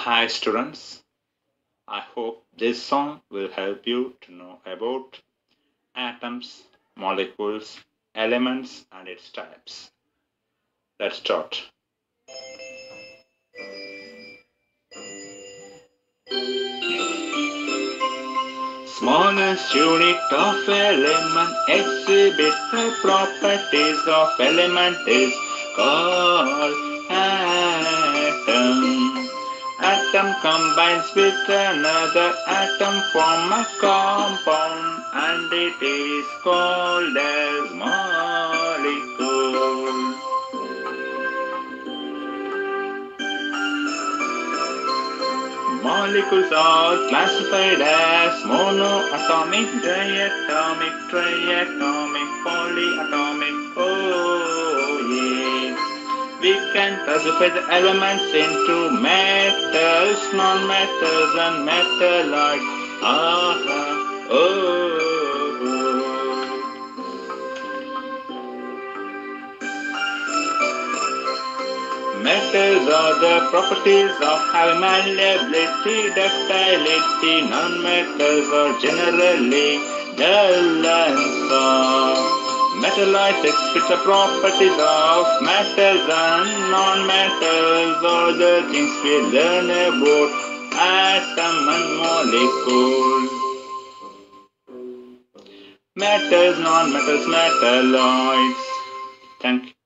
Hi students, I hope this song will help you to know about atoms, molecules, elements and its types. Let's start. Smallest unit of element exhibits the properties of element is called atom. Atom combines with another atom form a compound and it is called as molecule. Molecules are classified as monoatomic, diatomic, triatomic, polyatomic. Oh yeah. We can classify the elements into metals, nonmetals and metalloids. Oh. Metals are the properties of having malleability, ductility. Non-metals are generally dull and soft. Metalloids exhibit the properties of metals and non-metals. All the things we learn about atom and molecule. Metals, non-metals, metalloids. Thank you.